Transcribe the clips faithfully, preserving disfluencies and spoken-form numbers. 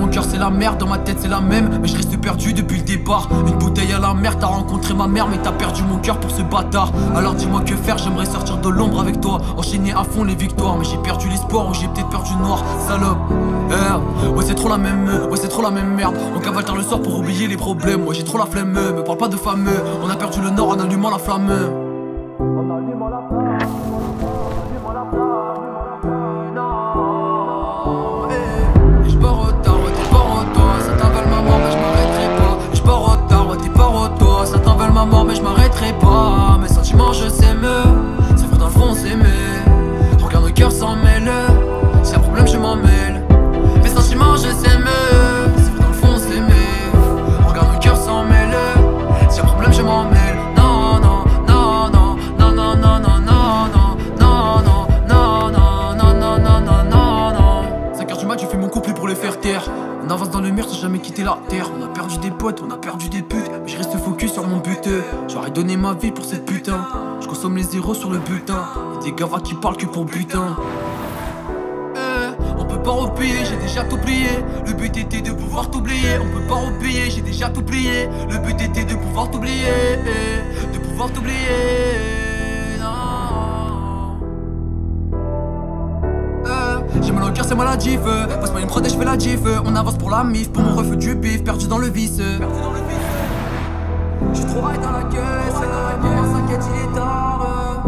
mon cœur c'est la merde, dans ma tête c'est la même, mais je reste perdu depuis le départ. Une bouteille à la mer, t'as rencontré ma mère, mais t'as perdu mon cœur pour ce bâtard. Alors dis-moi que faire, j'aimerais sortir de l'ombre avec toi, enchaîner à fond les victoires, mais j'ai perdu l'espoir ou j'ai peut-être perdu le noir. Salope, eh, ouais c'est trop la même, ouais c'est trop la même merde. On cavale tard le soir pour oublier les problèmes, moi j'ai trop la flemme, me parle pas de fameux. On a perdu le nord en allumant la flamme. En allumant la flamme, en allumant la flamme, non. Et je pars au tard, ouais t'es pas au toit, ça t'avale ma mort mais je m'arrêterai pas. Je pars au tard, ouais t'es pas au toit, ça t'avale ma mort mais je m'arrêterai pas. Mes sentiments je s'aime, c'est vrai dans le fond on s'aimait. Regarde nos cœurs s'en mêlent, s'il y a problème je m'en mêle. Mes sentiments je s'aime, c'est vrai dans le fond on s'aimait. Regarde nos cœurs s'en mêlent, s'il y a problème je m'en mêle. On avance dans le mur sans jamais quitter la terre. On a perdu des potes, on a perdu des putes, mais je reste focus sur mon but. J'aurais donné ma vie pour cette putain. Je consomme les zéros sur le butin. Y'a des gavas qui parlent que pour butin. Eh, on peut pas repayer, j'ai déjà tout plié. Le but était de pouvoir t'oublier. On peut pas repayer, j'ai déjà tout plié. Le but était de pouvoir t'oublier, de pouvoir t'oublier. J'ai mal au cœur, c'est maladif. Passe-moi une prod et je fais la gif. On avance pour la mif, pour mon refus du bif. Perdu dans le vice. J'suis trop raille dans la caisse. Maman s'inquiète, il est tard.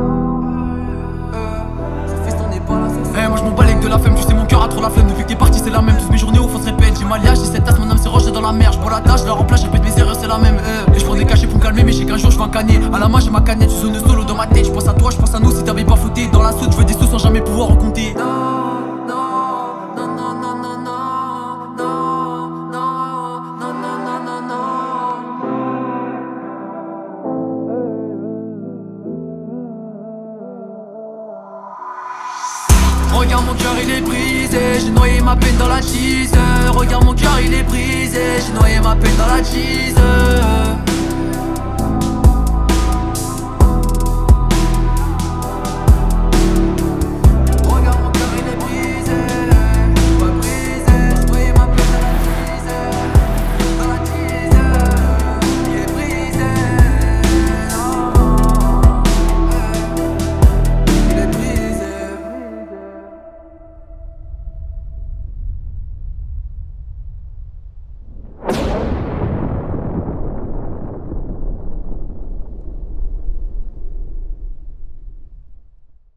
Ça fait ton n'est pas là. Eh, moi j'm'en bats les de la flemme. Tu sais, mon cœur a trop la flemme. Depuis que t'es parti, c'est la même. Toutes mes journées au fond se répètent. J'ai ma liage, j'ai cette tasse, mon âme s'est rangée dans la mer. J'prends la tâche, je la remplace, je répète mes erreurs, c'est la même. Et j'prends des cachets pour me calmer, mais je sais qu'un jour j'vais un cagner. À la main, j'ai ma canette, tu zone solo dans ma tête. J'pense à toi, j'pense à nous. Si t'avais pas fouté dans la saute, j'veux des sous sans jamais pouvoir en compter. Regarde mon cœur il est brisé, j'ai noyé ma peine dans la cheese. Regarde mon cœur il est brisé, j'ai noyé ma peine dans la cheese.